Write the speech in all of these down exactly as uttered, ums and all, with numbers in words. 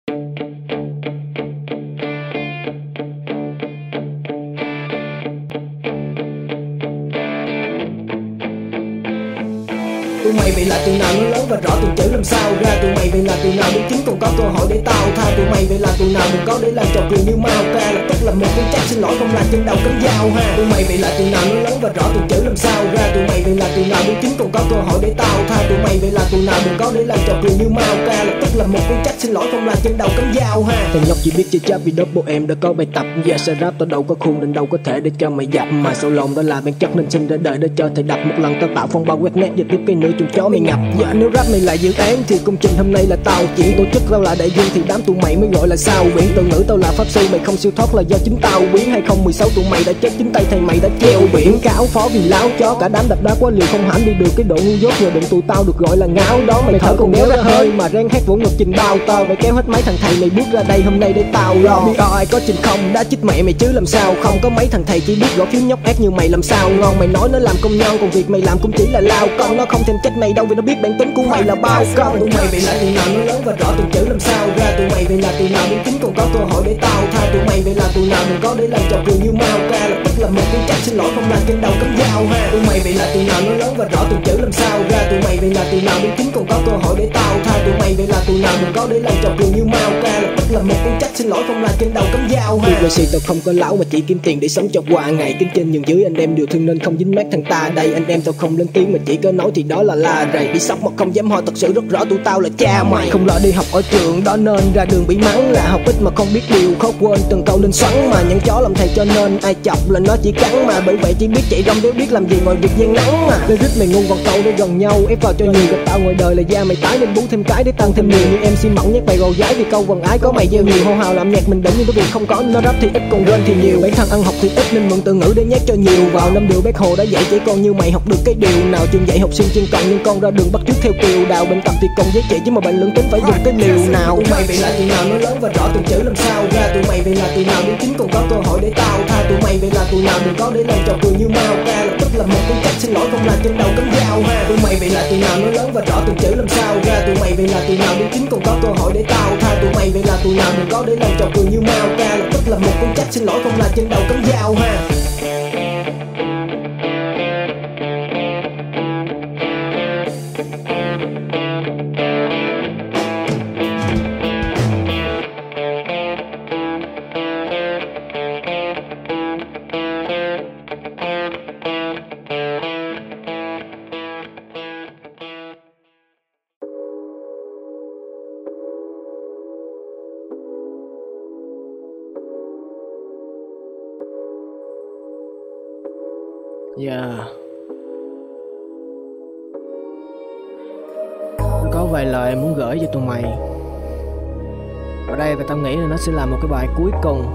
Tụi mày vậy là tụi nào nó lớn và rõ từng chữ làm sao ra. Tụi mày vậy là tụi nào đứng chính còn có cơ hội để tao tha. Tụi mày vậy là tụi nào đừng có để làm trò cười như Mao Ca. Lập tức là một cú chắc xin lỗi không là trên đầu cắm dao ha. Tụi mày vậy là tụi nào nó lớn và rõ từng chữ làm sao ra. Tụi mày vậy là tụi nào đứng chính còn có cơ hội để tao tha. Tụi mày vậy là tụi nào đừng có để làm trò cười như Mao Ca. Lập tức là một cú chắc xin lỗi không là trên đầu cắm dao ha. Thằng nhóc chỉ biết chơi chap vì double em đã có bài tập. Giờ sẽ rap tao đâu có khuôn nên đâu có thể để cho mày dập. Mà sâu lòng đó là bản chất nên sinh ra đời để cho thầy đập. Một lần tao tạo phong ba quét nét và tiếp cây nữa chung chó mày ngập. Giờ nếu rap mày là dự án thì công trình hôm nay là tao chuyện. Tổ chức tao là đại dương thì đám tụi mày mới gọi là sao biển. Từ ngữ tao là pháp sư mày không siêu thoát là do chính tao biến. Hai không một sáu tụi mày đã chết chính tay thầy mày đã treo biển. Cáo phó vì láo chó cả đám đập đá quá liều không hẳn đi được cái độ ngu dốt. Nhờ định tụi tao được gọi là ngáo đó. Mày thở còn đéo ra hơi mà rang hát vỗ ngực trình bao tao. Mày kéo hết mấy thằng thầy mày bước ra đây hôm nay để tao lo. Biết ai có trình không đã chích mẹ mày chứ làm sao. Không có mấy thằng thầy chỉ biết gõ phím nhóc ác như mày làm sao ngon. Mày nói nó làm công nhân còn việc mày làm cũng chỉ là lao công. Nó không thèm trách mày đâu vì nó biết bản tính của mày là bao công. Tụi mày vậy là tụi nào nó lớn và rõ từng chữ làm sao ra. Tụi mày vậy là tụi nào đứng chính còn có cơ hội để tao tha. Tụi mày vậy là tụi nào đừng có để làm trò cười như Mao Ca. Lập tức là một cú chắc xin lỗi không là trên đầu cắm dao ha. Tụi mày vậy là tụi nào nó lớn và rõ từng chữ làm sao ra. Tụi mày vậy là tụi nào đứng chính còn có cơ hội để tao tha. Tụi mày vậy là tụi nào đừng có để làm trò cười như Mao Ca. Lập tức là một cú chắc xin lỗi không là trên đầu cắm dao ha. Việc xì tao không có lão mà chỉ kiếm tiền để sống cho qua ngày. Kính trên nhường dưới anh em đều thương nên không dính mát thằng ta đây. Anh em tao không lên tiếng mà chỉ có nói thì đó là la rầy. Bị sốc mà không dám ho thật sự rất rõ tụi tao là cha mày. Không lo đi học ở trường đó nên ra đường bị mắng. Là học ít mà không biết điều khó quên từng câu lên xoắn. Mà những chó làm thầy cho nên ai chọc là nó chỉ cắn. Mà bởi vậy chỉ biết chạy rong đéo biết làm gì ngoài việc gian nắng. Mà lyric mày ngu còn câu để gần nhau ép vào cho nhiều. Gặp tao ngoài đời là da mày tái nên bú thêm cái để tăng thêm nhiều. Như em xi mỏng nhét bài gò gái vì câu vần ái có mày gieo nhiều. Hô hào làm nhạc mình đỉnh nhưng cái việc không có nó rap thì ít còn rên thì nhiều. Bản thân ăn học thì ít nên mượn từ ngữ để nhét cho nhiều vào. Năm điều bác hồ đã dạy trẻ con như mày học được cái điều nào. Trường dạy học sinh chuyên cần nhưng con ra đường bắt chước theo kiều đào. Bệnh tập thì còn giấy trẻ chứ mà bệnh lưỡng tính phải dùng cái liều nào. Tụi mày vậy là tụi nào nó lớn và rõ từng chữ làm sao ra. Tụi mày vậy là tụi nào đứng chính còn có cơ hội để tao tha. Tụi mày vậy là tụi nào đừng có để làm trò cười như Mao Ca. Lập tức là một cú chắc xin lỗi không là trên đầu cắm dao ha. Tụi mày vậy là tụi nào nó lớn và rõ từng chữ làm sao ra. Tụi mày vậy là tụi nào đứng chính còn có cơ hội để tao tha. Tụi mày vậy là tụi nào đừng có để làm trò cười như Mao Ca. Lập tức là một cú chắc xin lỗi không là trên đầu cắm dao ha. Yeah. Có vài lời muốn gửi cho tụi mày. Ở đây và tao nghĩ là nó sẽ là một cái bài cuối cùng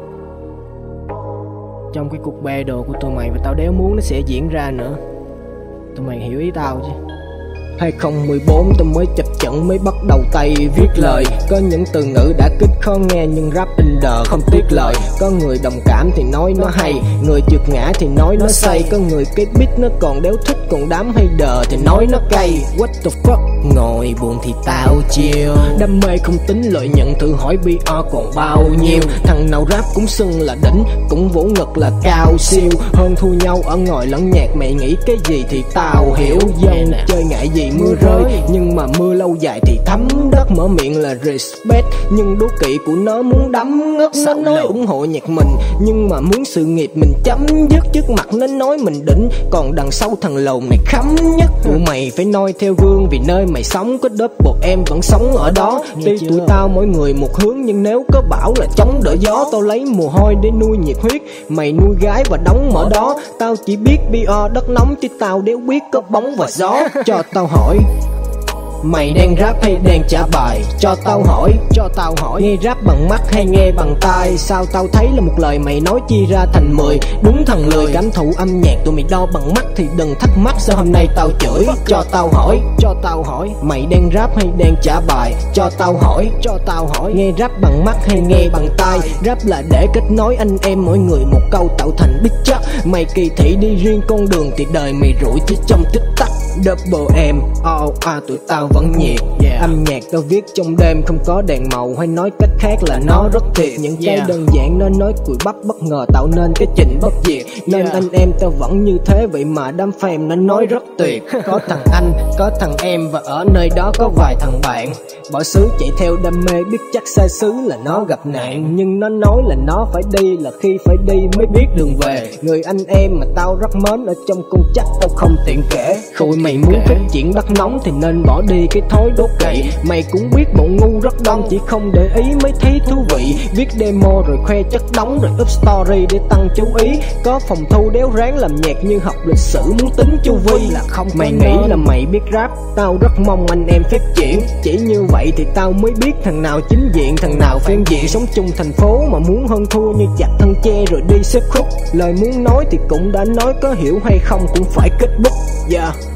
trong cái cuộc bè đồ của tụi mày. Và tao đéo muốn nó sẽ diễn ra nữa. Tụi mày hiểu ý tao chứ. Hai không một bốn tôi mới chập chững mới bắt đầu tay viết lời. Có những từ ngữ đã kích khó nghe nhưng rap in đờ không tiếc lời. Có người đồng cảm thì nói nó hay, người trượt ngã thì nói nó say. Có người cái beat nó còn đéo thích, còn đám hay đờ thì nói nó cay. What the fuck, ngồi buồn thì tao chill. Đam mê không tính lợi nhận, thử hỏi pê rờ còn bao nhiêu. Thằng nào rap cũng xưng là đỉnh, cũng vỗ ngực là cao siêu. Hơn thua nhau ở ngồi lẫn nhạc, mày nghĩ cái gì thì tao hiểu. Dông chơi ngại gì mưa rơi, nhưng mà mưa lâu dài thì thấm đất. Mở miệng là respect, nhưng đố kỵ của nó muốn đấm ngất. Nó nói ủng hộ nhạc mình, nhưng mà muốn sự nghiệp mình chấm dứt. Trước mặt nó nói mình đỉnh, còn đằng sau thằng lầu này khắm nhất. Tụi mày phải noi theo gương, vì nơi mày sống có double em vẫn sống ở đó. Tuy tụi tao mỗi người một hướng, nhưng nếu có bão là chống đỡ gió. Tao lấy mồ hôi để nuôi nhiệt huyết, mày nuôi gái và đóng mở đó. Tao chỉ biết pê rờ đất nóng, chứ tao đéo biết có bóng và gió. Cho tao hỏi, mày đang rap hay đang trả bài? Cho tao hỏi, cho tao hỏi, nghe rap bằng mắt hay nghe bằng tai? Sao tao thấy là một lời mày nói chia ra thành mười. Đúng thằng lười, cảm thụ âm nhạc tụi mày đo bằng mắt thì đừng thắc mắc sao hôm nay tao chửi. Cho tao hỏi, cho tao hỏi, mày đang rap hay đang trả bài? Cho tao hỏi, cho tao hỏi, nghe rap bằng mắt hay nghe bằng tai? Rap là để kết nối anh em mỗi người một câu tạo thành beat chắc. Mày kỳ thị đi riêng con đường thì đời mày rủi chỉ trong tích tắc. Double M, oh, à, tụi tao vẫn nhiệt. yeah. Âm nhạc tao viết trong đêm không có đèn màu, hay nói cách khác là nó rất thiệt. Những cái yeah. đơn giản nó nói cùi bắp bất ngờ tạo nên cái trình bất diệt. Nên yeah. anh em tao vẫn như thế, vậy mà đám fan nó nói rất tuyệt. Có thằng anh, có thằng em, và ở nơi đó có vài thằng bạn. Bỏ xứ chạy theo đam mê, biết chắc xa xứ là nó gặp nạn. Nhưng nó nói là nó phải đi, là khi phải đi mới biết đường về. Người anh em mà tao rất mến ở trong cung chắc tao không tiện kể. Tụi mày muốn phát triển bắt nóng thì nên bỏ đi cái thói đố kỵ. Mày cũng biết bộ ngu rất đông, chỉ không để ý mới thấy thú vị. Viết demo rồi khoe chất đóng, rồi up story để tăng chú ý. Có phòng thu đéo ráng làm nhạc như học lịch sử muốn tính chu vi là không. Mày nghĩ là mày biết rap, tao rất mong anh em phát triển. Chỉ như vậy thì tao mới biết thằng nào chính diện, thằng nào phản diện. Sống chung thành phố mà muốn hơn thua như chặt thân tre rồi đi xếp khúc. Lời muốn nói thì cũng đã nói, có hiểu hay không cũng phải kết thúc. Yeah.